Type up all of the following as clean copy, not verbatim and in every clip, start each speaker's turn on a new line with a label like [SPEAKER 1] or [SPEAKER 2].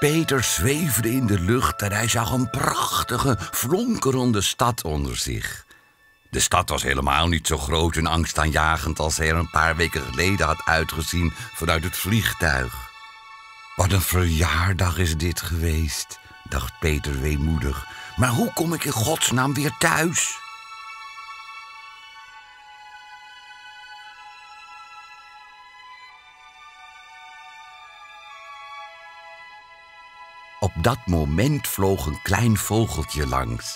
[SPEAKER 1] Peter zweefde in de lucht en hij zag een prachtige, flonkerende stad onder zich. De stad was helemaal niet zo groot en angstaanjagend als hij er een paar weken geleden had uitgezien vanuit het vliegtuig. Wat een verjaardag is dit geweest, dacht Peter weemoedig. Maar hoe kom ik in godsnaam weer thuis? Op dat moment vloog een klein vogeltje langs.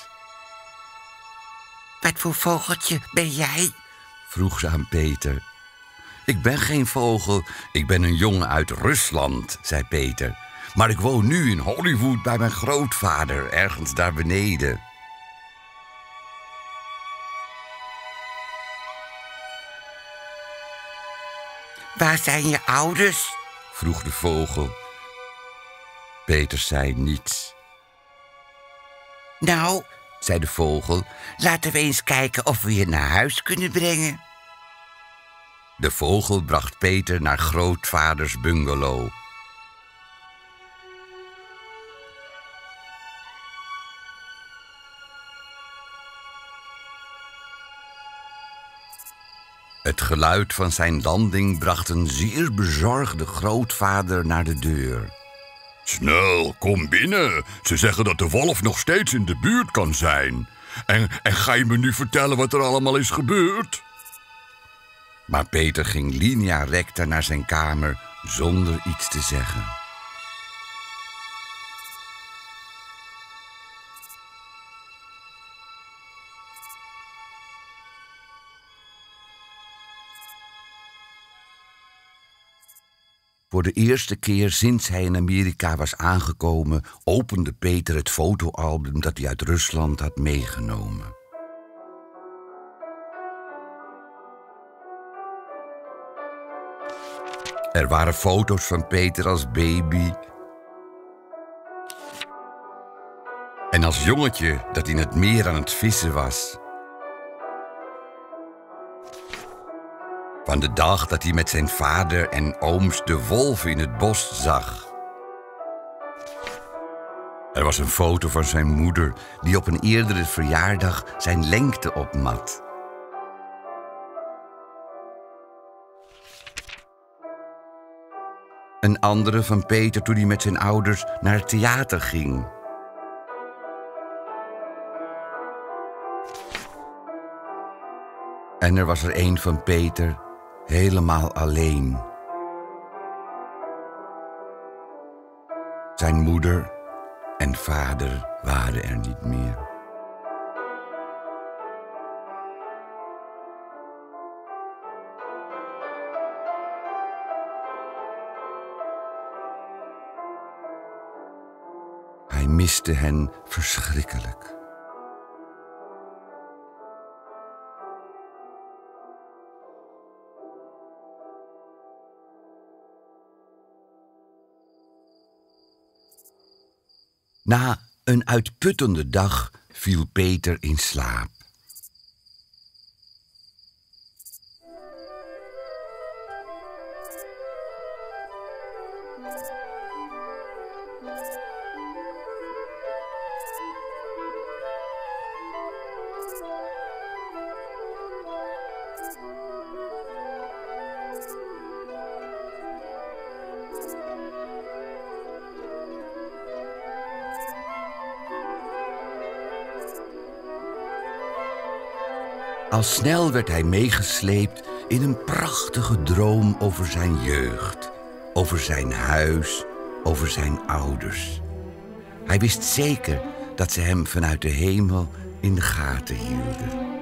[SPEAKER 2] Wat voor vogeltje ben jij?
[SPEAKER 1] Vroeg ze aan Peter. Ik ben geen vogel, ik ben een jongen uit Rusland, zei Peter. Maar ik woon nu in Hollywood bij mijn grootvader, ergens daar beneden.
[SPEAKER 2] Waar zijn je ouders?
[SPEAKER 1] Vroeg de vogel. Peter zei niets.
[SPEAKER 2] Nou,
[SPEAKER 1] zei de vogel,
[SPEAKER 2] laten we eens kijken of we je naar huis kunnen brengen.
[SPEAKER 1] De vogel bracht Peter naar grootvaders bungalow. Het geluid van zijn landing bracht een zeer bezorgde grootvader naar de deur.
[SPEAKER 3] Snel, kom binnen. Ze zeggen dat de wolf nog steeds in de buurt kan zijn. En ga je me nu vertellen wat er allemaal is gebeurd?
[SPEAKER 1] Maar Peter ging linea recta naar zijn kamer zonder iets te zeggen. Voor de eerste keer sinds hij in Amerika was aangekomen, opende Peter het fotoalbum dat hij uit Rusland had meegenomen. Er waren foto's van Peter als baby en als jongetje dat in het meer aan het vissen was. Van de dag dat hij met zijn vader en ooms de wolven in het bos zag. Er was een foto van zijn moeder die op een eerdere verjaardag zijn lengte opmat. Een andere van Peter toen hij met zijn ouders naar het theater ging. En er was er een van Peter helemaal alleen. Zijn moeder en vader waren er niet meer. Hij miste hen verschrikkelijk. Na een uitputtende dag viel Peter in slaap. Al snel werd hij meegesleept in een prachtige droom over zijn jeugd, over zijn huis, over zijn ouders. Hij wist zeker dat ze hem vanuit de hemel in de gaten hielden.